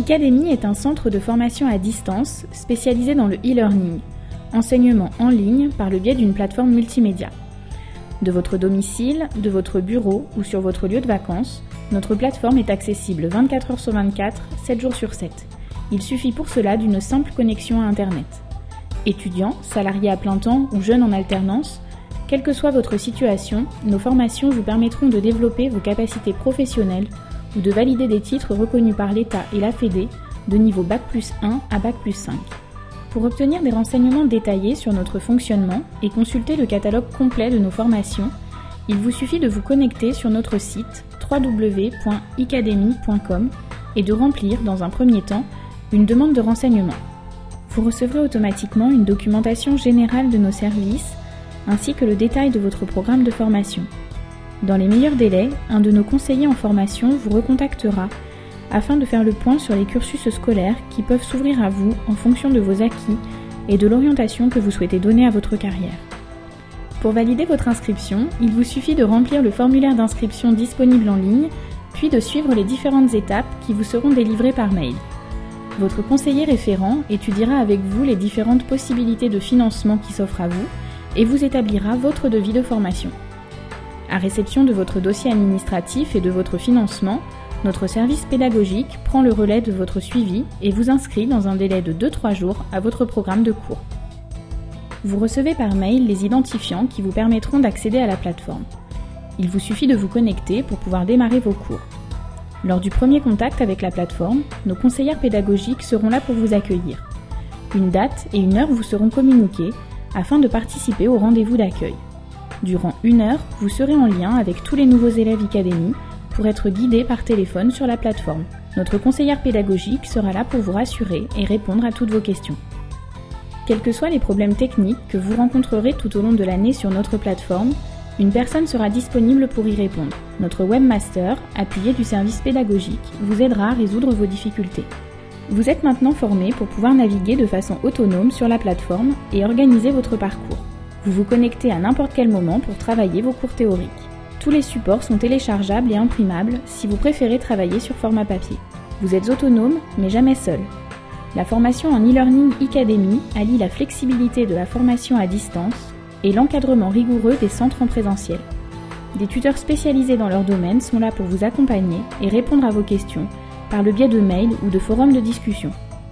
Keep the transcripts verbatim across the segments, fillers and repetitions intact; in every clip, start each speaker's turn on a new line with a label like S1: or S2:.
S1: Icademy est un centre de formation à distance spécialisé dans le e-learning, enseignement en ligne par le biais d'une plateforme multimédia. De votre domicile, de votre bureau ou sur votre lieu de vacances, notre plateforme est accessible vingt-quatre heures sur vingt-quatre, sept jours sur sept. Il suffit pour cela d'une simple connexion à Internet. Étudiants, salariés à plein temps ou jeunes en alternance, quelle que soit votre situation, nos formations vous permettront de développer vos capacités professionnelles ou de valider des titres reconnus par l'État et la Fédé de niveau bac plus un à bac plus cinq. Pour obtenir des renseignements détaillés sur notre fonctionnement et consulter le catalogue complet de nos formations, il vous suffit de vous connecter sur notre site w w w point icademy point com et de remplir, dans un premier temps, une demande de renseignement. Vous recevrez automatiquement une documentation générale de nos services ainsi que le détail de votre programme de formation. Dans les meilleurs délais, un de nos conseillers en formation vous recontactera afin de faire le point sur les cursus scolaires qui peuvent s'ouvrir à vous en fonction de vos acquis et de l'orientation que vous souhaitez donner à votre carrière. Pour valider votre inscription, il vous suffit de remplir le formulaire d'inscription disponible en ligne, puis de suivre les différentes étapes qui vous seront délivrées par mail. Votre conseiller référent étudiera avec vous les différentes possibilités de financement qui s'offrent à vous et vous établira votre devis de formation. À réception de votre dossier administratif et de votre financement, notre service pédagogique prend le relais de votre suivi et vous inscrit dans un délai de deux à trois jours à votre programme de cours. Vous recevez par mail les identifiants qui vous permettront d'accéder à la plateforme. Il vous suffit de vous connecter pour pouvoir démarrer vos cours. Lors du premier contact avec la plateforme, nos conseillères pédagogiques seront là pour vous accueillir. Une date et une heure vous seront communiquées afin de participer au rendez-vous d'accueil. Durant une heure, vous serez en lien avec tous les nouveaux élèves Icademy pour être guidés par téléphone sur la plateforme. Notre conseillère pédagogique sera là pour vous rassurer et répondre à toutes vos questions. Quels que soient les problèmes techniques que vous rencontrerez tout au long de l'année sur notre plateforme, une personne sera disponible pour y répondre. Notre webmaster, appuyé du service pédagogique, vous aidera à résoudre vos difficultés. Vous êtes maintenant formé pour pouvoir naviguer de façon autonome sur la plateforme et organiser votre parcours. Vous vous connectez à n'importe quel moment pour travailler vos cours théoriques. Tous les supports sont téléchargeables et imprimables si vous préférez travailler sur format papier. Vous êtes autonome, mais jamais seul. La formation en e-learning Icademy allie la flexibilité de la formation à distance et l'encadrement rigoureux des centres en présentiel. Des tuteurs spécialisés dans leur domaine sont là pour vous accompagner et répondre à vos questions par le biais de mails ou de forums de discussion.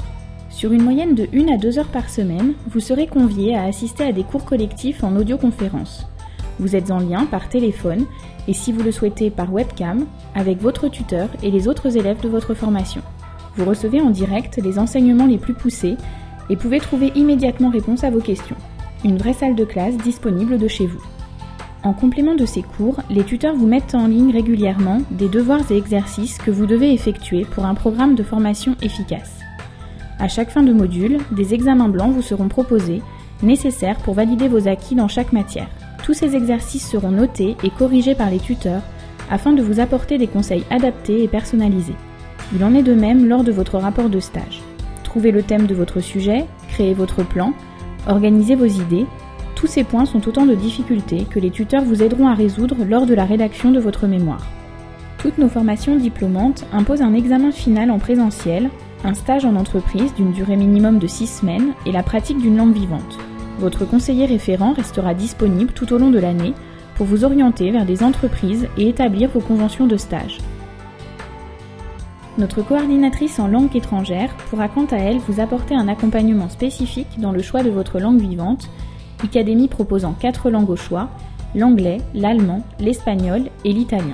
S1: Sur une moyenne de une à deux heures par semaine, vous serez convié à assister à des cours collectifs en audioconférence. Vous êtes en lien par téléphone et, si vous le souhaitez, par webcam, avec votre tuteur et les autres élèves de votre formation. Vous recevez en direct les enseignements les plus poussés et pouvez trouver immédiatement réponse à vos questions. Une vraie salle de classe disponible de chez vous. En complément de ces cours, les tuteurs vous mettent en ligne régulièrement des devoirs et exercices que vous devez effectuer pour un programme de formation efficace. À chaque fin de module, des examens blancs vous seront proposés, nécessaires pour valider vos acquis dans chaque matière. Tous ces exercices seront notés et corrigés par les tuteurs afin de vous apporter des conseils adaptés et personnalisés. Il en est de même lors de votre rapport de stage. Trouvez le thème de votre sujet, créez votre plan, organisez vos idées. Tous ces points sont autant de difficultés que les tuteurs vous aideront à résoudre lors de la rédaction de votre mémoire. Toutes nos formations diplômantes imposent un examen final en présentiel, un stage en entreprise d'une durée minimum de six semaines et la pratique d'une langue vivante. Votre conseiller référent restera disponible tout au long de l'année pour vous orienter vers des entreprises et établir vos conventions de stage. Notre coordinatrice en langue étrangère pourra quant à elle vous apporter un accompagnement spécifique dans le choix de votre langue vivante, Icademy proposant quatre langues au choix, l'anglais, l'allemand, l'espagnol et l'italien.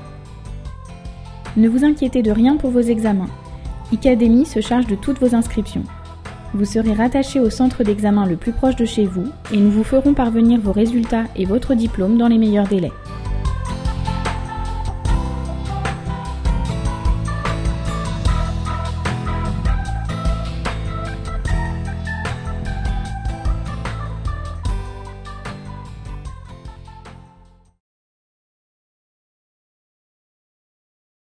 S1: Ne vous inquiétez de rien pour vos examens. Icademy se charge de toutes vos inscriptions. Vous serez rattaché au centre d'examen le plus proche de chez vous et nous vous ferons parvenir vos résultats et votre diplôme dans les meilleurs délais.